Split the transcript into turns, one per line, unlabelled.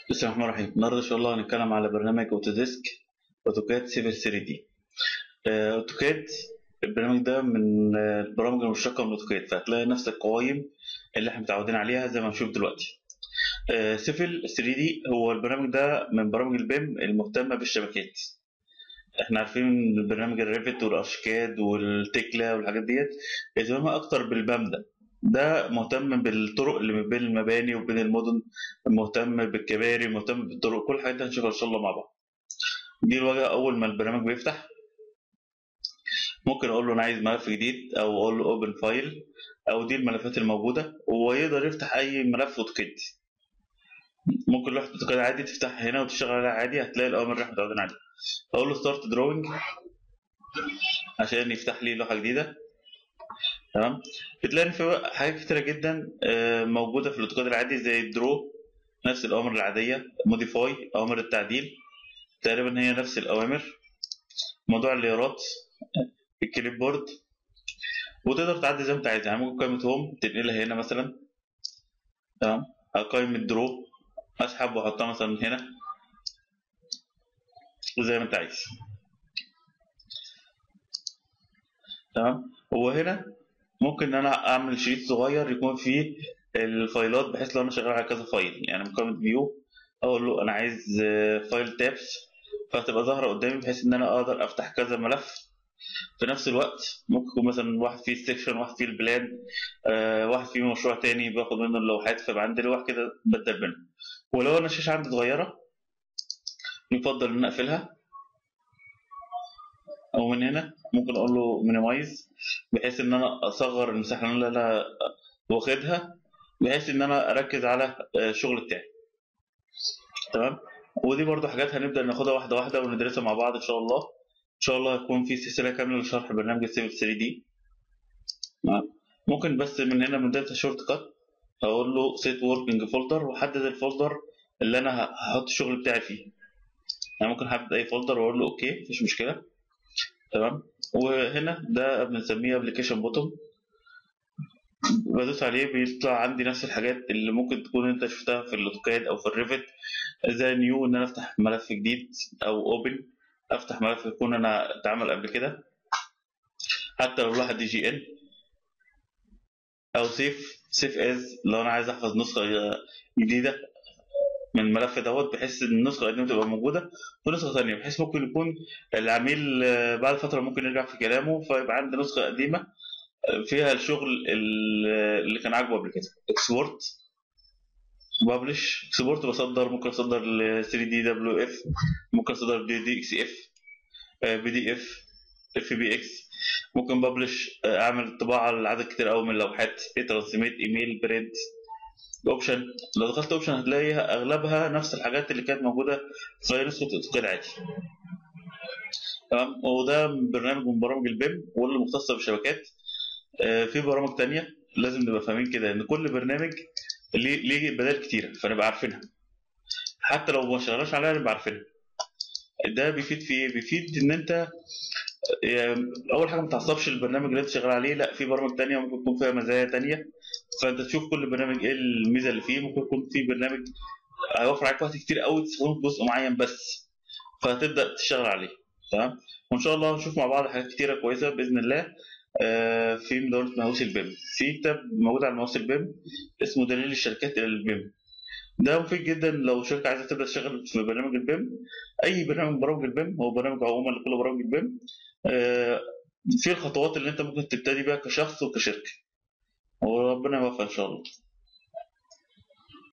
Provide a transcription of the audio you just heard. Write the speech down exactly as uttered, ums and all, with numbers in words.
بسم الله الرحمن الرحيم. النهارده ان شاء الله هنتكلم على برنامج اوتوديسك اوتوكاد سيفل ثري دي. آه، اوتوكاد البرنامج ده من آه، البرامج المشتقه من اوتوكاد، فهتلاقي نفس القوائم اللي احنا متعودين عليها زي ما هنشوف دلوقتي. آه، سيفل ثري دي هو البرنامج ده من برامج البيم المهتمه بالشبكات. احنا عارفين برنامج الريفت والارشكاد والتكلا والحاجات ديت اهتمامها اكتر بالبام. ده ده مهتم بالطرق اللي ما بين المباني وبين المدن، مهتم بالكباري، مهتم بالطرق، كل الحاجات دي هنشوفها ان شاء الله مع بعض. دي الواجهه اول ما البرنامج بيفتح. ممكن اقول له انا عايز ملف جديد او اقول له اوبن فايل، او دي الملفات الموجوده، ويقدر يفتح اي ملف اوتوكاد. ممكن لوحه اوتوكاد عادي تفتح هنا وتشتغل عليها عادي، هتلاقي الاوامر اللي احنا متعودين عليها. اقول له ستارت دروينج عشان يفتح لي لوحه جديده. تمام. بتلاقي في حاجات كتيره جدا آه، موجوده في الاوتوكاد العادي زي الدرو، نفس الاوامر العاديه. موديفاي اوامر التعديل تقريبا هي نفس الاوامر. موضوع الليارات، الكليب بورد، وتقدر تعدي زي ما انت عايز. يعني ممكن قائمه هوم تنقلها هنا مثلا. تمام. قائمه درو اسحب واحطها مثلا هنا وزي ما انت عايز. تمام. وهنا ممكن ان انا اعمل شريط صغير يكون فيه الفايلات، بحيث لو انا شغال على كذا فايل، يعني من قائمه فيو اقول له انا عايز آه، فايل تابس، فهتبقى ظاهره قدامي بحيث ان انا اقدر افتح كذا ملف في نفس الوقت. ممكن يكون مثلا واحد فيه السكشن، واحد فيه البلان، آه واحد فيه مشروع تاني باخد منه اللوحات، فيبقى عندي لوح كده بدل منه. ولو انا الشاشه عندي صغيره يفضل ان أنا اقفلها، او من هنا ممكن اقول له مينيمايز بحيث ان انا اصغر المساحه اللي انا واخدها، بحيث ان انا اركز على آه، الشغل بتاعي. تمام. ودي برضو حاجات هنبدا ناخدها واحده واحده وندرسها مع بعض ان شاء الله. ان شاء الله هيكون في سلسله كامله لشرح برنامج السيفل ثري دي. تمام. ممكن بس من هنا من داتا شورت كات هقول له سيت وركينج فولدر، واحدد الفولدر اللي انا هحط الشغل بتاعي فيه. يعني ممكن احدد اي فولدر واقول له اوكي، مفيش مشكله. تمام. وهنا ده بنسميه ابلكيشن بوتوم، بدوس عليه بيطلع عندي نفس الحاجات اللي ممكن تكون انت شفتها في الاوتوكاد او في الريفت، زي نيو ان انا افتح ملف جديد، او اوبن افتح ملف يكون انا اتعمل قبل كده حتى لو لوحه دي جي ان، او سيف سيف از لو انا عايز احفظ نسخه جديده من الملف دوت، بحيث ان النسخه القديمه تبقى موجوده ونسخه ثانيه، بحيث ممكن يكون العميل آه، بعد فتره ممكن يرجع في كلامه فيبقى عندي نسخه قديمه آه، فيها الشغل ال- اللي كان عاجبه قبل كده. اكسبورت، ببلش اكسبورت بصدر، ممكن اصدر ل ثري دي دبليو اف، ممكن اصدر دي دي اكس اف، بي دي اف، اف بي اكس. ممكن ببلش اعمل طباعه لعدد كتير قوي من اللوحات، ترانسميت، ايميل، بريد. اوبشن، لو دخلت اوبشن هتلاقيها اغلبها نفس الحاجات اللي كانت موجوده في نسخه اوتوكاد عادي. تمام. وده برنامج من برامج البيم واللي مختصه بالشبكات. آه، في برامج تانية لازم نبقى فاهمين كده ان كل برنامج ليه ليه بدائل كتيره، فنبقى عارفينها حتى لو ما شغلناش عليها نبقى عارفينها. ده بيفيد في ايه؟ بيفيد ان انت يعني اول حاجه ما تعصبش البرنامج اللي انت شغال عليه، لا في برامج تانية ممكن يكون فيها مزايا تانية، فانت تشوف كل برنامج ايه الميزه اللي فيه. ممكن يكون في برنامج هيوفر عليك وقت كتير قوي تستخدمه في جزء معين بس، فهتبدا تشتغل عليه. تمام. وان شاء الله هنشوف مع بعض حاجات كتيره كويسه باذن الله. آه، في مدونه مهووس البيم، في كتاب موجود على مهووس البيم اسمه دليل الشركات الى البيم. ده مفيد جدا لو شركه عايزه تبدا تشتغل في برنامج البيم. اي برنامج من برامج البيم هو برنامج عموما لكل برامج البيم. آه، في الخطوات اللي انت ممكن تبتدي بيها كشخص وكشركه، وربنا يوفق ان شاء الله.